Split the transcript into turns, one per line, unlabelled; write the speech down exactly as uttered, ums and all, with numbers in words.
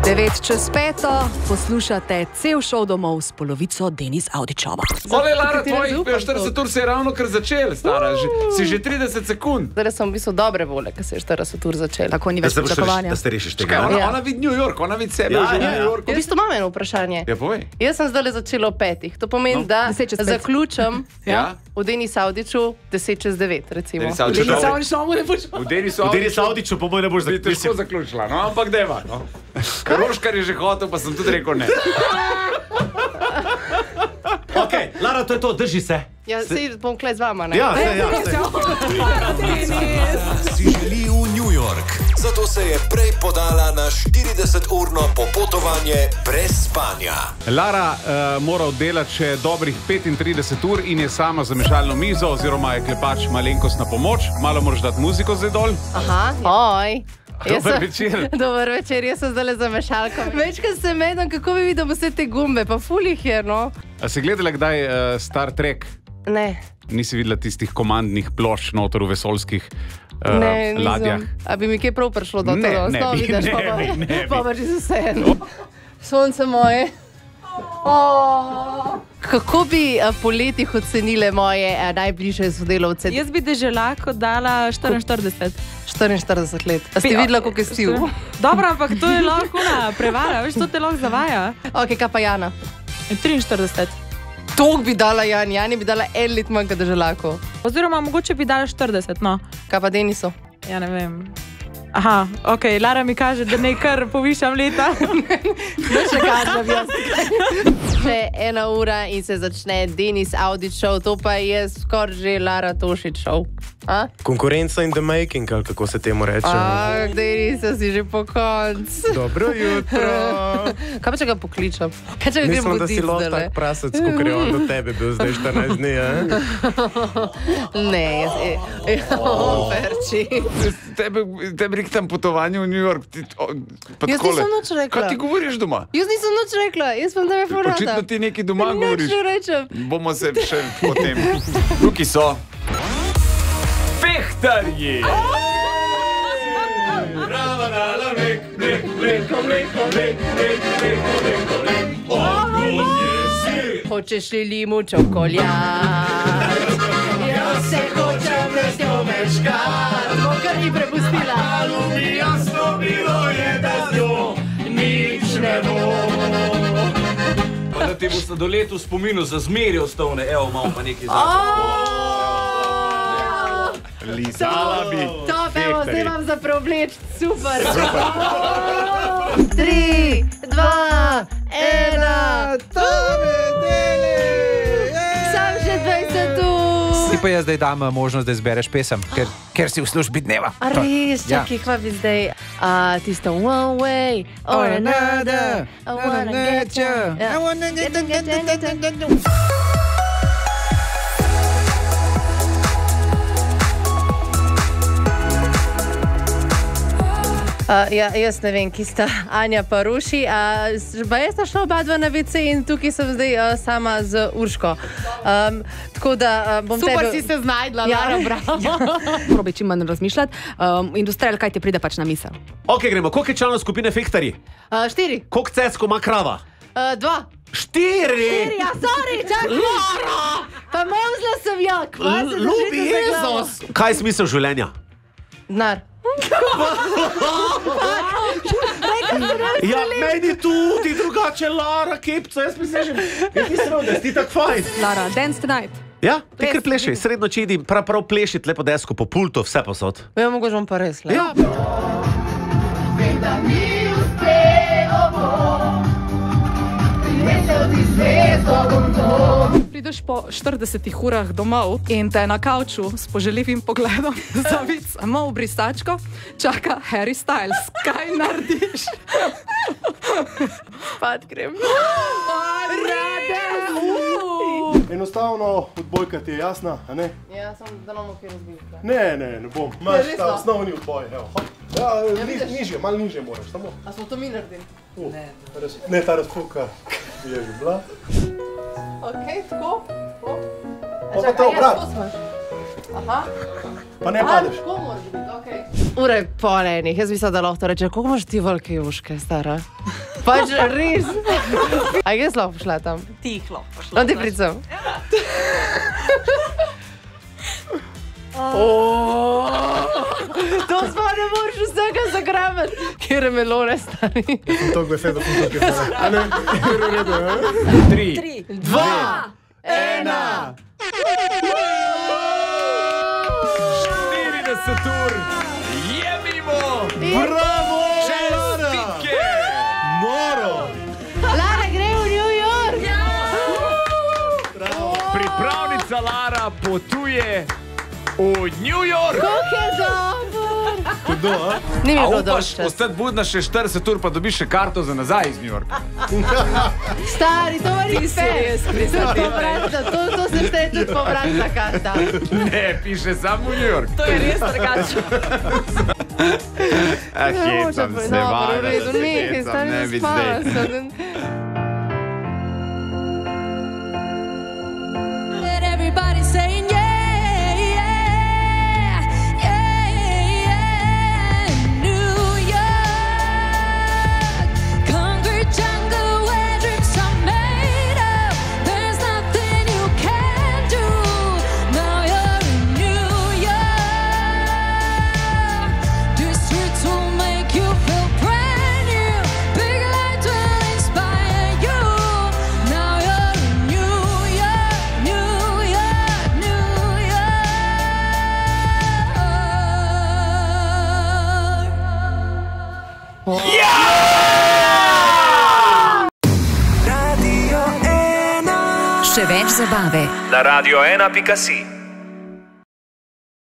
devet čez peto, poslušate cel šov domov s polovico Denis Avdićova.
Ole, Lara, tvojih štirideset ur se je ravno kar začel, stara. Si že trideset sekund.
Zdaj sem v bistvu dobre volje, ker se je štirideset ur začel.
Tako ni več pričakovanja.
Da ste rešiš tega.
Ona vidi New York, ona vidi sebe že v New Yorku.
V bistvu imam eno vprašanje.
Ja, povej.
Jaz sem zdaj začela ob petih. To pomeni, da zaključim v Denis Avdiću deset čez devet, recimo.
V Denis
Avdiću po mojem ne boš
zaključila. Težko zaključila, no, ampak deva, no. Roškar je že hotel, pa sem tudi rekel ne.
Ok, Lara, to je to, drži se.
Ja, sej bom kle z vama, ne?
Ja, se, ja, se.
Si želi v New York, zato se je prej podala na štirideseturno popotovanje brez spanja.
Lara uh, mora oddelati še dobrih petintrideset ur in je sama za mešalno mizo, oziroma je klepač malenkost na pomoč. Malo moraš dati muziko zdaj dol.
Aha, oj.
Dober večer.
Dober večer, jaz sem zdaj za mešalko. Večkrat se medam, kako bi videl vse te gumbe, pa ful jih je, no.
A si gledala kdaj uh, Star Trek?
Ne.
Nisi videla tistih komandnih plošč noter v vesoljskih uh,
ne,
ladjah?
A bi mi kaj prav prišlo do
ne,
tega?
Ne,
Sto,
bi,
vidiš,
ne,
pa
bi, ne, bi.
Pa pa že vse eno. Sonce moje. Oh. Kako bi uh, po letih ocenile moje uh, najbližje sodelavce?
Jaz bi deželako dala štiriinštirideset.
štiriinštirideset let. A ste videla, koliko je stil?
Dobro, ampak to je lahko na prevara, veš, to te lahko zavaja.
Ok, kaj pa Jana?
triinštirideset.
Tog bi dala Jan, Jani bi dala en let manj, kot deželako.
Oziroma, mogoče bi dala štirideset, no.
Kaj pa Deniso?
Ja, ne vem. Aha, ok, Lara mi kaže, da ne kar povišam leta.
No, še kažem, jaz. Še ena ura in se začne Denis Avdić show, to pa je skoraj že Lara Tošić show. A?
Konkurenca in the making, ali kako se temu reče.
A, Denisa si že po koncu.
Dobro jutro.
Kaj pa če ga pokličem? Kaj če ga grem
Mislim, da si
buditi
lahko
zdajle?
tak prasec, kakor je on do tebe bil zdaj štirinajst dni, a?
Ne, jaz... E, o, Perči.
Tebe, tebe nek tam potovanje v New York. Ti, o,
Jaz nisem nič rekla.
Kaj ti govoriš doma?
Jaz nisem nič rekla, jaz sem tebe furata.
Očitno ti nekaj doma govoriš.
Nič ne rečem.
Bomo se še potem. Tukaj so. Fehtarji! Brava, dala, mek, mek, mleko, mleko, mek, mek, mleko, mleko, mleko, odkud je sir?
Hočeš li limu čokoljat? Jaz se hočem s njo meškat, bo kar ni prepustila.
Mi jasno bilo je, da z njo nič ne bo.
Pa da ti bo sladoled v spominu za zmeri ostal, ne, evo, malo pa nekaj zase.
Lizala bi.
Top, evo, zdaj vam za preobleč, super. Tri, dva, ena, to me deli. Sam še dvajset ur.
Ti pa jaz zdaj dam možnost, da izbereš pesem, ker, ker si v službi dneva.
A res, čakaj, kva bi zdaj? A, tisto one way or another, I wanna get you, I wanna get you, get you, get you, get you. Uh, ja, jaz ne vem, ki sta Anja pa Ruši. Uh, jaz sta šla oba dva na ve ce in tukaj sem zdaj uh, sama z Urško. Um, tako da uh, bom
Super
tebe...
si se znajdla,
Ja.
Lara, bravo. Probaj čim manj razmišljati. Um, Industrial, kaj ti pride pač na misel?
Ok, gremo. Koliko je članov skupine Fehtarji?
Uh, štiri.
Koliko cecko ima krava?
Uh, dva.
Štiri!
Štiri, ja, sorry, čakaj. Lara! Pa mozla sem ja, kva se
Ljubi
držite za glavo.
Jezus! Kaj je smisel življenja?
Denar.
Ja, meni tudi drugače, Lara, kepca, jaz mislim, že ti se da si tak fajn.
Lara, dance tonight.
Ja, ti kar plešaj, sredno čedi, prav prav plešit lepo desko po pultu, vse posod.
Ja, mogoče bom pa res, le.
Ja.
Prideš po štiridesetih urah domov in te na kavču s poželjivim pogledom zavic samo v brisačko čaka Harry Styles. Kaj narediš?
Spad grem.
Enostavno, odbojka ti je jasna, a ne?
Ja, sem da nam okaj razbil.
Ne, ne, ne bom. Imaš ta osnovni odboj, evo. Ja, nižje, malo nižje moraš, samo.
A smo to mi naredili?
Ne. Ne, ta razpuka je že bila.
Ok, tako.
Pa pa to obrat.
Aha.
Pa ne padeš.
Tako moraš biti, okej. ura je pol enih, jaz mislim, da lahko to reče, koliko imaš ti velike juške, stara? Pač res. A jaz lahko šla tam?
Ti jih lahko šla.
No, ti pricam. To smo ne moreš vsega zagrabiti. Kjer je melone, stari?
To je besedo, sem tukaj stari. A ne? Kjer je redo, ja?
Tri.
Tri.
Dva. Ena.
štirideset ur je mimo.
Bravo!
Čestitke!
Noro!
Lara gre v New York.
Pripravnica Lara potuje v New York.
Kako je dobro.
Kdo, a?
Ni mi
A
bilo
upaš
dosti čas.
ostati budna še štirideset ur, pa dobiš še karto za nazaj iz New Yorka.
Stari, to ni
Ti si res
To je
prizadeta.
povratna, to, to se šteje tudi povratna karta.
Ne, piše samo v New York.
To je res drugače.
Ah, hecam se,
No,
valjda,
v redu,
da se
nekaj,
hecam,
stari,
ne bi
zaspala
zdaj.
sem.
And everybody's saying yeah, yeah, yeah, yeah. New York, concrete jungle where dreams are made of. There's nothing you can do. Now you're in New York. These streets will make you feel brand new. Big lights will inspire you. Now you're in New York, New York, New
Še več zabave
na radio ena pika si.